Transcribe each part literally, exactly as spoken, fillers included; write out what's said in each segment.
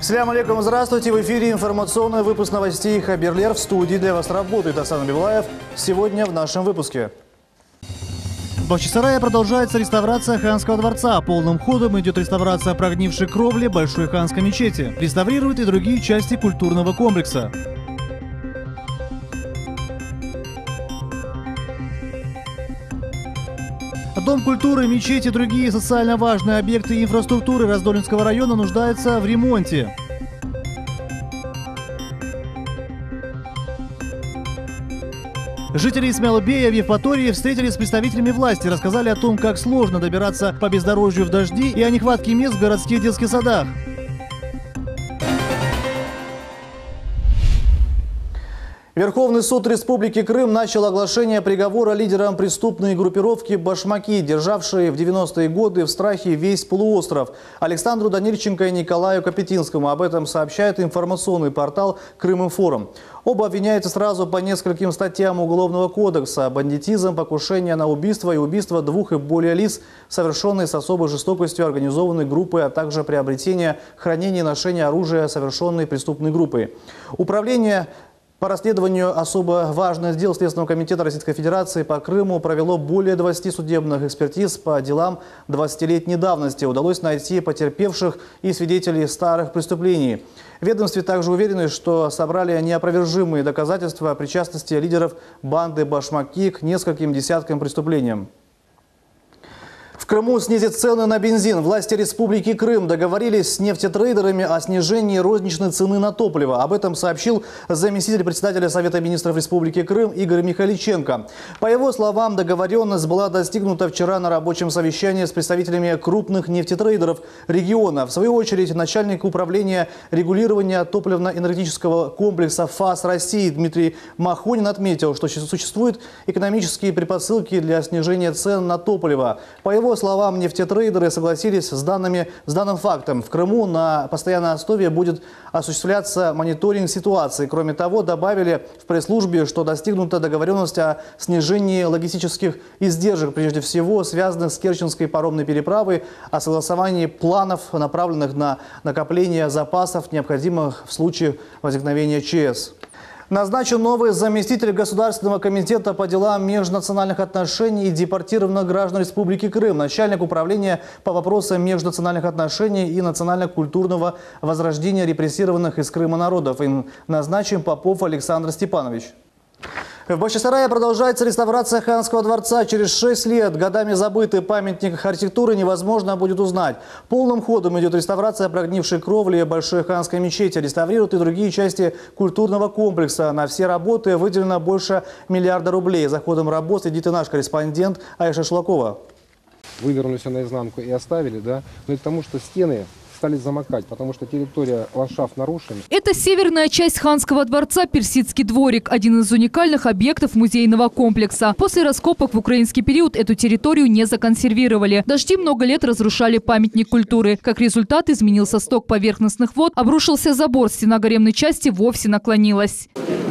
Ассаляму алейкум, здравствуйте. В эфире информационный выпуск новостей Хаберлер. В студии для вас работает Асан Абилаев. Сегодня в нашем выпуске. В Бахчисарае продолжается реставрация Ханского дворца. Полным ходом идет реставрация прогнившей кровли Большой Ханской мечети. Реставрируют и другие части культурного комплекса. Дом культуры, мечети и другие социально важные объекты инфраструктуры Раздолинского района нуждаются в ремонте. Жители Исмаилбея в Евпатории встретились с представителями власти, рассказали о том, как сложно добираться по бездорожью в дожди и о нехватке мест в городских детских садах. Верховный суд Республики Крым начал оглашение приговора лидерам преступной группировки «Башмаки», державшей в девяностые годы в страхе весь полуостров, Александру Данильченко и Николаю Капетинскому. Об этом сообщает информационный портал «Крыминформ». Оба обвиняются сразу по нескольким статьям Уголовного кодекса: бандитизм, покушение на убийство и убийство двух и более лиц, совершенные с особой жестокостью организованной группы, а также приобретение, хранение и ношение оружия, совершенной преступной группой. Управление по расследованию особо важных дел Следственного комитета Российской Федерации по Крыму провело более двадцати судебных экспертиз по делам двадцатилетней давности. Удалось найти потерпевших и свидетелей старых преступлений. В ведомстве также уверены, что собрали неопровержимые доказательства причастности лидеров банды «Башмаки» к нескольким десяткам преступлениям. В Крыму снизят цены на бензин. Власти Республики Крым договорились с нефтетрейдерами о снижении розничной цены на топливо. Об этом сообщил заместитель председателя Совета министров Республики Крым Игорь Михайличенко. По его словам, договоренность была достигнута вчера на рабочем совещании с представителями крупных нефтетрейдеров региона. В свою очередь, начальник управления регулирования топливно-энергетического комплекса ФАС России Дмитрий Махонин отметил, что существуют экономические предпосылки для снижения цен на топливо. По его словам, нефтетрейдеры согласились с, данными, с данным фактом. В Крыму на постоянной основе будет осуществляться мониторинг ситуации. Кроме того, добавили в пресс-службе, что достигнута договоренность о снижении логистических издержек, прежде всего связанных с Керченской паромной переправой, о согласовании планов, направленных на накопление запасов, необходимых в случае возникновения ЧС. Назначен новый заместитель Государственного комитета по делам межнациональных отношений и депортированных граждан Республики Крым, начальник управления по вопросам межнациональных отношений и национально-культурного возрождения репрессированных из Крыма народов. Им назначен Попов Александр Степанович. В Бахчисарае продолжается реставрация Ханского дворца. Через шесть лет годами забытый памятник архитектуры невозможно будет узнать. Полным ходом идет реставрация прогнившей кровли Большой Ханской мечети. Реставрируют и другие части культурного комплекса. На все работы выделено больше миллиарда рублей. За ходом работ следит и наш корреспондент Айша Шлакова. Вывернули все наизнанку и оставили, да? Но и к тому, что стены стали замокать, потому что территория, ландшафт нарушен. Это северная часть Ханского дворца, Персидский дворик, один из уникальных объектов музейного комплекса. После раскопок в украинский период эту территорию не законсервировали. Дожди много лет разрушали памятник культуры. Как результат, изменился сток поверхностных вод, обрушился забор, стена гаремной части вовсе наклонилась.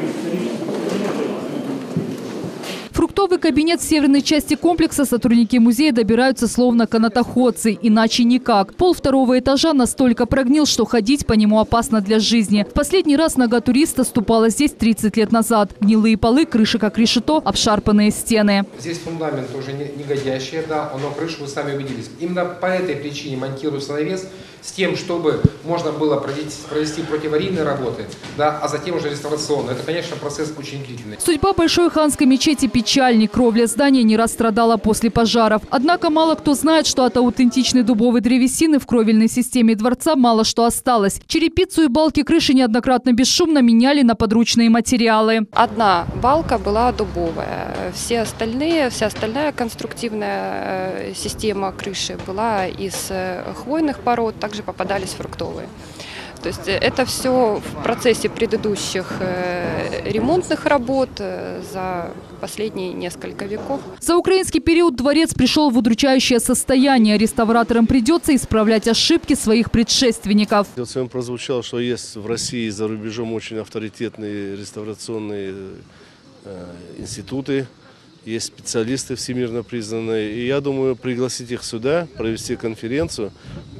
Фруктовый кабинет в северной части комплекса сотрудники музея добираются словно канатоходцы, иначе никак. Пол второго этажа настолько прогнил, что ходить по нему опасно для жизни. В последний раз нога туриста ступала здесь тридцать лет назад. Гнилые полы, крыши как решето, обшарпанные стены. Здесь фундамент уже негодящий, да, но крышу вы сами убедились. Именно по этой причине монтируется навес, с тем, чтобы можно было провести, провести противоаварийные работы, да, а затем уже реставрационные. Это, конечно, процесс очень длительный. Судьба Большой Ханской мечети печальней. Кровля здания не раз страдала после пожаров. Однако мало кто знает, что от аутентичной дубовой древесины в кровельной системе дворца мало что осталось. Черепицу и балки крыши неоднократно бесшумно меняли на подручные материалы. Одна балка была дубовая. Все остальные, вся остальная конструктивная система крыши была из хвойных пород, также попадались фруктовые. То есть это все в процессе предыдущих ремонтных работ за последние несколько веков. За украинский период дворец пришел в удручающее состояние. Реставраторам придется исправлять ошибки своих предшественников. Сегодня прозвучало, что есть в России и за рубежом очень авторитетные реставрационные институты. Есть специалисты всемирно признанные. И я думаю, пригласить их сюда, провести конференцию,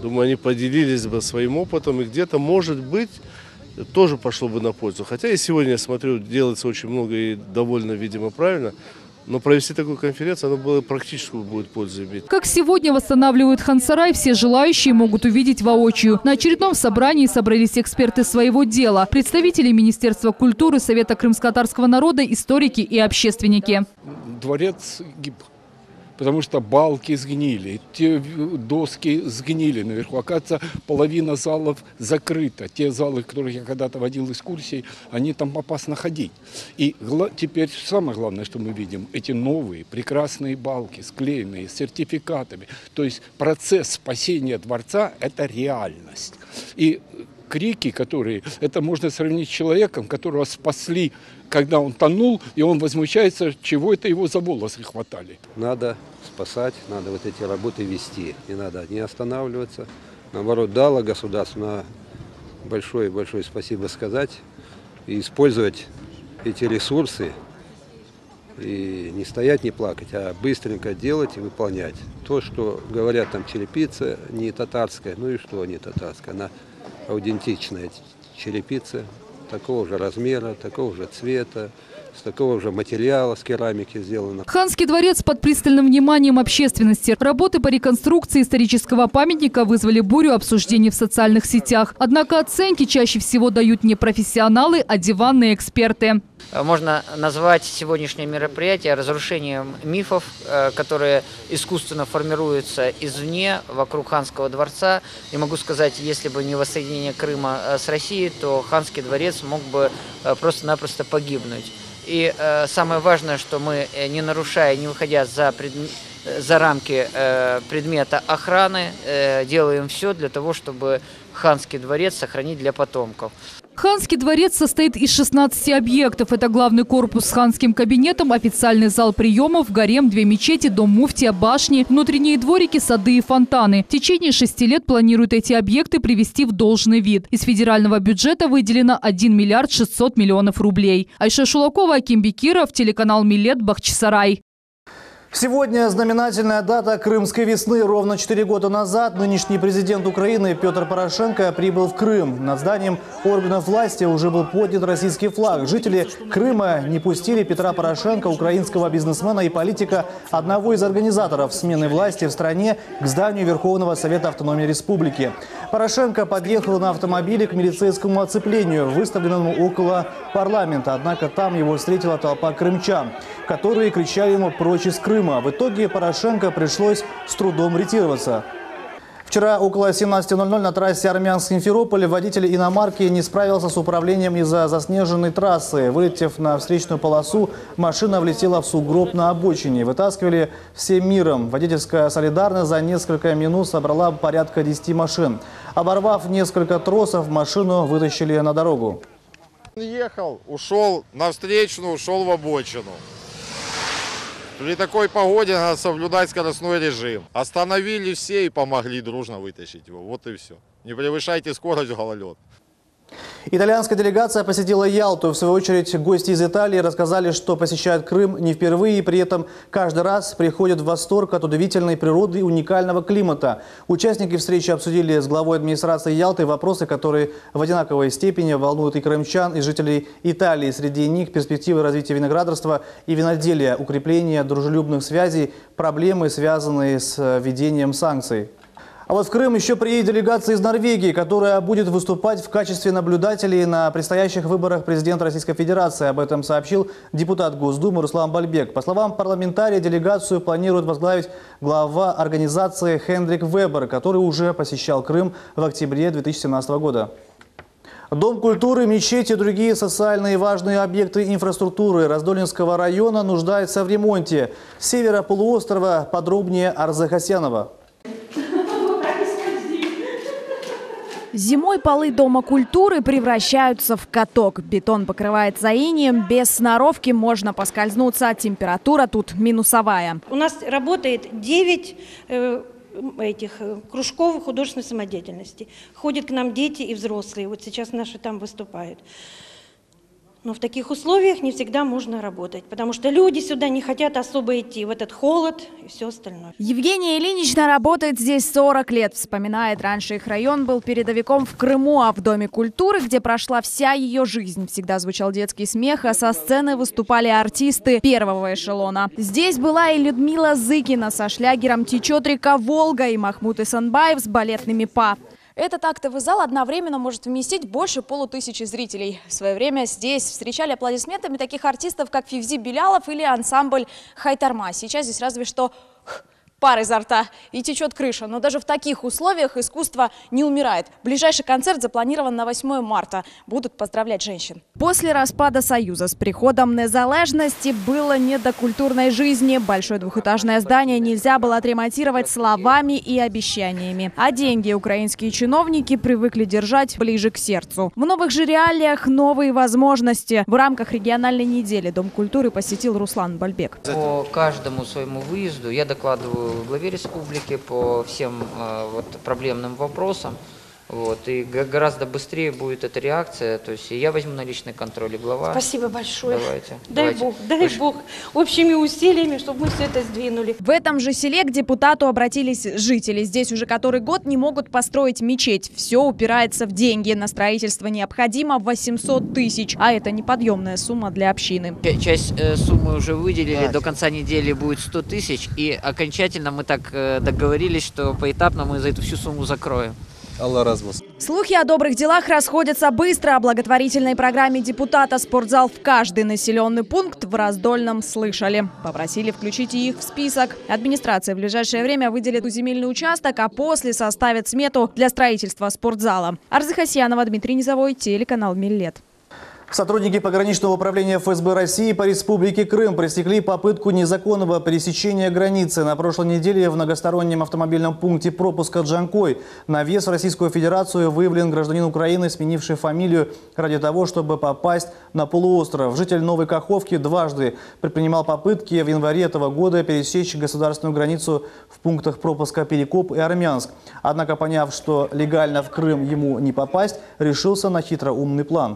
Думаю, они поделились бы своим опытом, и где-то, может быть, тоже пошло бы на пользу. Хотя и сегодня я смотрю, делается очень много и довольно, видимо, правильно. Но провести такую конференцию, она было практически будет пользу иметь. Как сегодня восстанавливают Хан-Сарай, все желающие могут увидеть воочию. На очередном собрании собрались эксперты своего дела, представители Министерства культуры, Совета крымско-татарского народа, историки и общественники. Дворец гиб, потому что балки сгнили, те доски сгнили наверху. Оказывается, половина залов закрыта. Те залы, в которых я когда-то водил экскурсии, они там опасно ходить. И теперь самое главное, что мы видим, эти новые прекрасные балки, склеенные с сертификатами. То есть процесс спасения дворца – это реальность. И крики, которые, это можно сравнить с человеком, которого спасли, когда он тонул, и он возмущается, чего это его за волосы хватали. Надо спасать, надо вот эти работы вести, не надо не останавливаться. Наоборот, дало государство большое-большое спасибо сказать и использовать эти ресурсы, и не стоять, не плакать, а быстренько делать и выполнять. То, что говорят, там черепица не татарская, ну и что не татарская, она аутентичная черепица, такого же размера, такого же цвета, с такого же материала, с керамики сделано. Ханский дворец под пристальным вниманием общественности. Работы по реконструкции исторического памятника вызвали бурю обсуждений в социальных сетях. Однако оценки чаще всего дают не профессионалы, а диванные эксперты. Можно назвать сегодняшнее мероприятие разрушением мифов, которые искусственно формируются извне, вокруг Ханского дворца. И могу сказать, если бы не воссоединение Крыма с Россией, то Ханский дворец мог бы просто-напросто погибнуть. И э, самое важное, что мы, не нарушая, не выходя за, пред... за рамки э, предмета охраны, э, делаем все для того, чтобы Ханский дворец сохранить для потомков. Ханский дворец состоит из шестнадцати объектов. Это главный корпус с ханским кабинетом, официальный зал приемов, гарем, две мечети, дом муфтия, башни, внутренние дворики, сады и фонтаны. В течение шести лет планируют эти объекты привести в должный вид. Из федерального бюджета выделено один миллиард шестьсот миллионов рублей. Айша Шулакова, Аким Бекиров, телеканал Милет, Бахчисарай. Сегодня знаменательная дата крымской весны. Ровно четыре года назад нынешний президент Украины Петр Порошенко прибыл в Крым. Над зданием органов власти уже был поднят российский флаг. Жители Крыма не пустили Петра Порошенко, украинского бизнесмена и политика, одного из организаторов смены власти в стране, к зданию Верховного Совета Автономной Республики. Порошенко подъехал на автомобиле к милицейскому оцеплению, выставленному около парламента. Однако там его встретила толпа крымчан, которые кричали ему «прочь из Крыма». В итоге Порошенко пришлось с трудом ретироваться. Вчера около семнадцати ноль-ноль на трассе Армянск-Симферополь водитель иномарки не справился с управлением из-за заснеженной трассы. Вылетев на встречную полосу, машина влетела в сугроб на обочине. Вытаскивали всем миром. Водительская солидарность за несколько минут собрала порядка десяти машин. Оборвав несколько тросов, машину вытащили на дорогу. Ехал, ушел на встречную, ушел в обочину. При такой погоде надо соблюдать скоростной режим. Остановили все и помогли дружно вытащить его. Вот и все. Не превышайте скорость в гололед. Итальянская делегация посетила Ялту. В свою очередь, гости из Италии рассказали, что посещают Крым не впервые и при этом каждый раз приходят в восторг от удивительной природы и уникального климата. Участники встречи обсудили с главой администрации Ялты вопросы, которые в одинаковой степени волнуют и крымчан, и жителей Италии. Среди них перспективы развития виноградарства и виноделия, укрепление дружелюбных связей, проблемы, связанные с введением санкций. А вот в Крым еще приедет делегация из Норвегии, которая будет выступать в качестве наблюдателей на предстоящих выборах президента Российской Федерации. Об этом сообщил депутат Госдумы Руслан Бальбек. По словам парламентария, делегацию планирует возглавить глава организации Хендрик Вебер, который уже посещал Крым в октябре две тысячи семнадцатого года. Дом культуры, мечети и другие социальные важные объекты инфраструктуры Раздольнинского района нуждаются в ремонте. С севера полуострова подробнее Арзе Хасянова. Зимой полы Дома культуры превращаются в каток. Бетон покрывается инеем, без сноровки можно поскользнуться. Температура тут минусовая. У нас работает девять э, этих кружков художественной самодеятельности. Ходят к нам дети и взрослые. Вот сейчас наши там выступают. Но в таких условиях не всегда можно работать, потому что люди сюда не хотят особо идти, в этот холод и все остальное. Евгения Ильинична работает здесь сорок лет. Вспоминает, раньше их район был передовиком в Крыму, а в Доме культуры, где прошла вся ее жизнь, всегда звучал детский смех, а со сцены выступали артисты первого эшелона. Здесь была и Людмила Зыкина со шлягером «Течет река Волга» и Махмуд Исанбаев с балетными «Па». Этот актовый зал одновременно может вместить больше полутысячи зрителей. В свое время здесь встречали аплодисментами таких артистов, как Февзи Белялов или ансамбль Хайтарма. Сейчас здесь разве что пар изо рта и течет крыша. Но даже в таких условиях искусство не умирает. Ближайший концерт запланирован на восьмое марта. Будут поздравлять женщин. После распада Союза с приходом незалежности было не до культурной жизни. Большое двухэтажное здание нельзя было отремонтировать словами и обещаниями. А деньги украинские чиновники привыкли держать ближе к сердцу. В новых же реалиях новые возможности. В рамках региональной недели Дом культуры посетил Руслан Бальбек. По каждому своему выезду я докладываю главе республики по всем э, вот, проблемным вопросам. Вот, и гораздо быстрее будет эта реакция. То есть я возьму на личный контроль, и глава. Спасибо большое. Давайте. Дай давайте. Бог, дай Больше. Бог, общими усилиями, чтобы мы все это сдвинули. В этом же селе к депутату обратились жители. Здесь уже который год не могут построить мечеть. Все упирается в деньги. На строительство необходимо восемьсот тысяч. А это неподъемная сумма для общины. Часть э, суммы уже выделили. До конца недели будет сто тысяч. И окончательно мы так э, договорились, что поэтапно мы за эту всю сумму закроем. Слухи о добрых делах расходятся быстро. О благотворительной программе депутата «Спортзал в каждый населенный пункт» в Раздольном слышали. Попросили включить и их в список. Администрация в ближайшее время выделит земельный участок, а после составит смету для строительства спортзала. Арзы Хасьянова, Дмитрий Низовой, телеканал «Миллет». Сотрудники пограничного управления эф эс бэ России по Республике Крым пресекли попытку незаконного пересечения границы. На прошлой неделе в многостороннем автомобильном пункте пропуска Джанкой на въезд в Российскую Федерацию выявлен гражданин Украины, сменивший фамилию ради того, чтобы попасть на полуостров. Житель Новой Каховки дважды предпринимал попытки в январе этого года пересечь государственную границу в пунктах пропуска Перекоп и Армянск. Однако, поняв, что легально в Крым ему не попасть, решился на хитроумный план.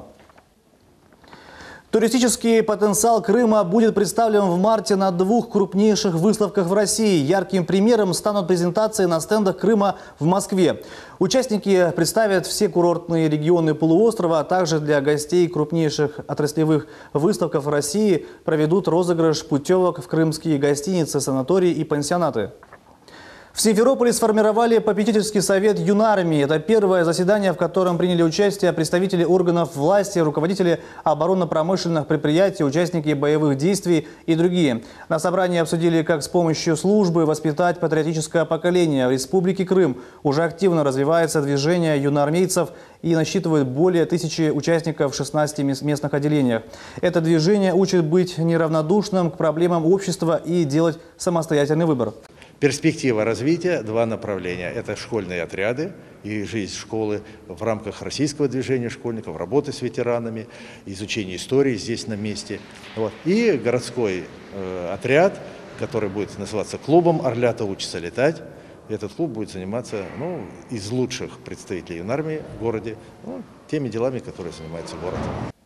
Туристический потенциал Крыма будет представлен в марте на двух крупнейших выставках в России. Ярким примером станут презентации на стендах Крыма в Москве. Участники представят все курортные регионы полуострова, а также для гостей крупнейших отраслевых выставок в России проведут розыгрыш путевок в крымские гостиницы, санатории и пансионаты. В Симферополе сформировали попечительский совет юнармии. Это первое заседание, в котором приняли участие представители органов власти, руководители оборонно-промышленных предприятий, участники боевых действий и другие. На собрании обсудили, как с помощью службы воспитать патриотическое поколение. В Республике Крым уже активно развивается движение юноармейцев и насчитывает более тысячи участников в шестнадцати местных отделениях. Это движение учит быть неравнодушным к проблемам общества и делать самостоятельный выбор. Перспектива развития – два направления. Это школьные отряды и жизнь школы в рамках российского движения школьников, работы с ветеранами, изучение истории здесь на месте. Вот. И городской э, отряд, который будет называться клубом «Орлята учатся летать». Этот клуб будет заниматься ну, из лучших представителей юнармии в городе ну, теми делами, которые занимается город.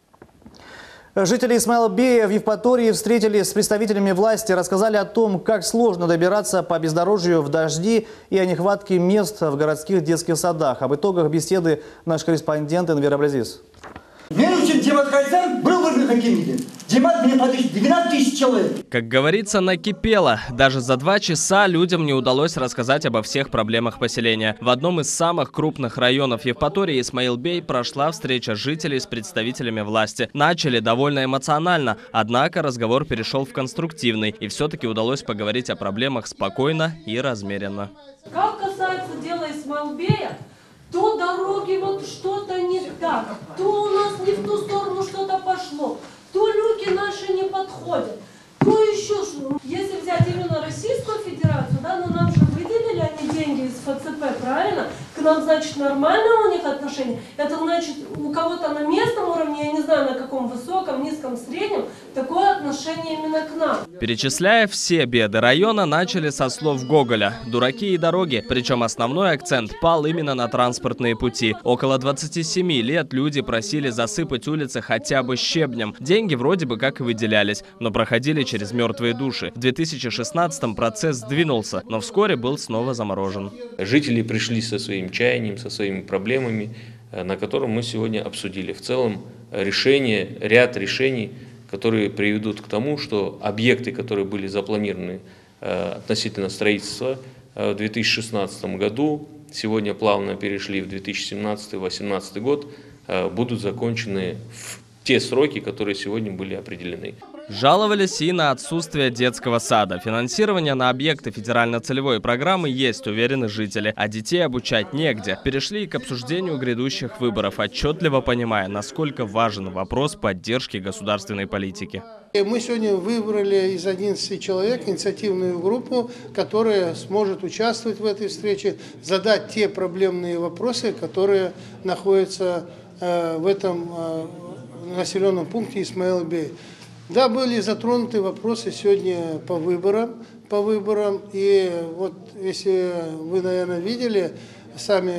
Жители Исмаилбея в Евпатории встретились с представителями власти, рассказали о том, как сложно добираться по бездорожью в дожди и о нехватке мест в городских детских садах. Об итогах беседы наш корреспондент Энвер Аблязиз. Как говорится, накипело. Даже за два часа людям не удалось рассказать обо всех проблемах поселения. В одном из самых крупных районов Евпатории, Исмаилбей, прошла встреча жителей с представителями власти. Начали довольно эмоционально, однако разговор перешел в конструктивный, и все-таки удалось поговорить о проблемах спокойно и размеренно. Как касается дела Исмаилбея, то дороги вот что-то не так, то у нас не в ту сторону что-то пошло, то люки наши не подходят, то еще что. Если взять именно Российскую Федерацию, да, но нам же выделили они деньги из эф цэ пэ, правильно? к нам, значит, нормальное у них отношение. Это значит, у кого-то на местном уровне, я не знаю, на каком высоком, низком, среднем, такое отношение именно к нам. Перечисляя все беды района, начали со слов Гоголя. Дураки и дороги. Причем основной акцент пал именно на транспортные пути. Около двадцати семи лет люди просили засыпать улицы хотя бы щебнем. Деньги вроде бы как и выделялись, но проходили через мертвые души. В две тысячи шестнадцатом процесс сдвинулся, но вскоре был снова заморожен. Жители пришли со своим чаянием, со своими проблемами, на котором мы сегодня обсудили. В целом решение, ряд решений, которые приведут к тому, что объекты, которые были запланированы относительно строительства в две тысячи шестнадцатом году, сегодня плавно перешли в две тысячи семнадцатый — две тысячи восемнадцатый год, будут закончены в те сроки, которые сегодня были определены. Жаловались и на отсутствие детского сада. Финансирование на объекты федерально-целевой программы есть, уверены жители, а детей обучать негде. Перешли к обсуждению грядущих выборов, отчетливо понимая, насколько важен вопрос поддержки государственной политики. Мы сегодня выбрали из одиннадцати человек инициативную группу, которая сможет участвовать в этой встрече, задать те проблемные вопросы, которые находятся э, в этом э, населенном пункте Исмаил-Бей. Да, были затронуты вопросы сегодня по выборам, по выборам. И вот если вы, наверное, видели, сами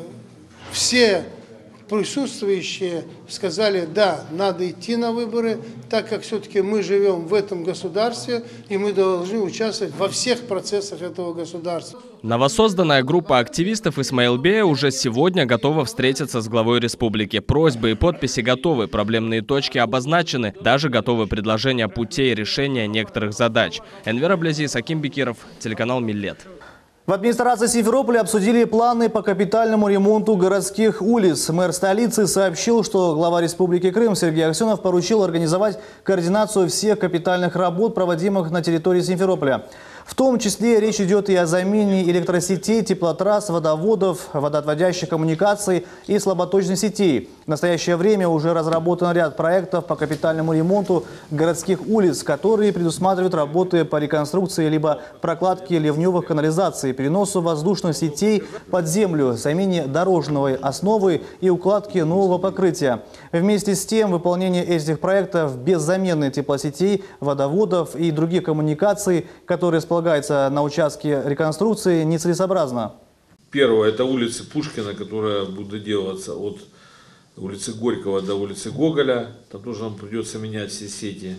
все присутствующие сказали, да, надо идти на выборы, так как все-таки мы живем в этом государстве, и мы должны участвовать во всех процессах этого государства. Новосозданная группа активистов Исмаил-Бея уже сегодня готова встретиться с главой республики. Просьбы и подписи готовы, проблемные точки обозначены, даже готовы предложения путей решения некоторых задач. Энвер Аблязиз, Аким Бекиров, телеканал Миллет. В администрации Симферополя обсудили планы по капитальному ремонту городских улиц. Мэр столицы сообщил, что глава Республики Крым Сергей Аксенов поручил организовать координацию всех капитальных работ, проводимых на территории Симферополя. В том числе речь идет и о замене электросетей, теплотрасс, водоводов, водоотводящих коммуникаций и слаботочных сетей. В настоящее время уже разработан ряд проектов по капитальному ремонту городских улиц, которые предусматривают работы по реконструкции либо прокладке ливневых канализаций, переносу воздушных сетей под землю, замене дорожной основы и укладке нового покрытия. Вместе с тем, выполнение этих проектов без замены теплосетей, водоводов и других коммуникаций, которые располагаются на участке реконструкции, нецелесообразно. Первое – это улица Пушкина, которая будет доделываться от улицы Горького до улицы Гоголя. Там тоже нам придется менять все сети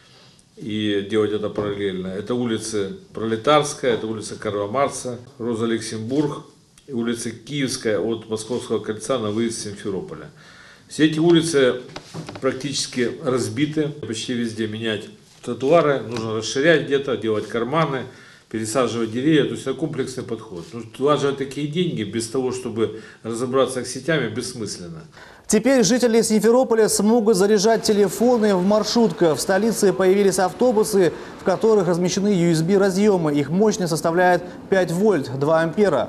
и делать это параллельно. Это улица Пролетарская, это улица Карла Маркса, Роза Люксембург и улица Киевская от Московского кольца на выезд с Симферополя. Все эти улицы практически разбиты, почти везде менять тротуары, нужно расширять где-то, делать карманы, пересаживать деревья. То есть это комплексный подход. Вложить такие деньги без того, чтобы разобраться с сетями, бессмысленно. Теперь жители Симферополя смогут заряжать телефоны в маршрутках. В столице появились автобусы, в которых размещены ю эс би-разъемы. Их мощность составляет пять вольт, два ампера.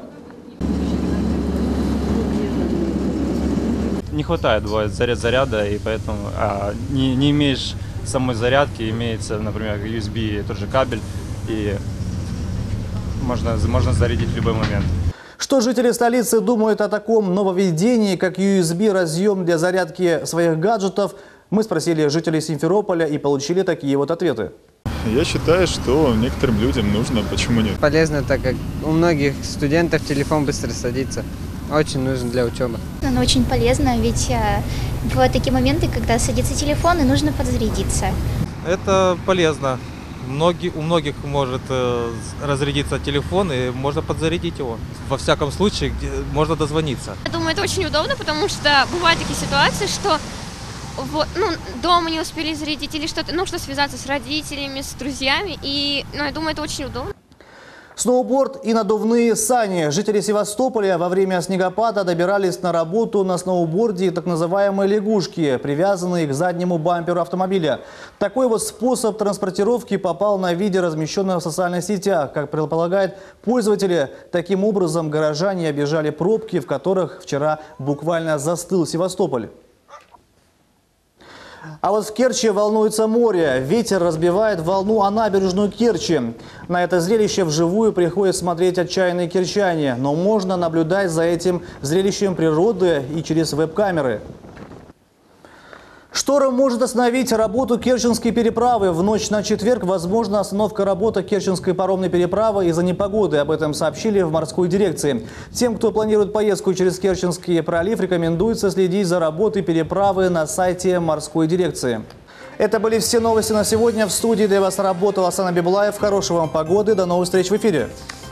Не хватает, бывает, заряд заряда, и поэтому а, не, не имеешь самой зарядки, имеется, например, ю эс би, тот же кабель, и можно, можно зарядить в любой момент. Что жители столицы думают о таком нововведении, как ю эс би-разъем для зарядки своих гаджетов, мы спросили жителей Симферополя и получили такие вот ответы. Я считаю, что некоторым людям нужно, почему нет? Полезно, так как у многих студентов телефон быстро садится. Очень нужен для учебы. Оно очень полезно, ведь э, бывают такие моменты, когда садится телефон и нужно подзарядиться. Это полезно. Многие, у многих может э, разрядиться телефон, и можно подзарядить его. Во всяком случае, где можно дозвониться. Я думаю, это очень удобно, потому что бывают такие ситуации, что вот, ну, дома не успели зарядить или что-то, нужно связаться с родителями, с друзьями, и ну, я думаю, это очень удобно. Сноуборд и надувные сани. Жители Севастополя во время снегопада добирались на работу на сноуборде и так называемые лягушки, привязанные к заднему бамперу автомобиля. Такой вот способ транспортировки попал на видео, размещенное в социальных сетях. Как предполагают пользователи, таким образом горожане объезжали пробки, в которых вчера буквально застыл Севастополь. А вот в Керчи волнуется море. Ветер разбивает волну о набережную Керчи. На это зрелище вживую приходят смотреть отчаянные керчане. Но можно наблюдать за этим зрелищем природы и через веб-камеры. Шторм может остановить работу Керченской переправы. В ночь на четверг возможна остановка работы Керченской паромной переправы из-за непогоды. Об этом сообщили в морской дирекции. Тем, кто планирует поездку через Керченский пролив, рекомендуется следить за работой переправы на сайте морской дирекции. Это были все новости на сегодня. В студии для вас работал Асан Абибулаев. Хорошей вам погоды. До новых встреч в эфире.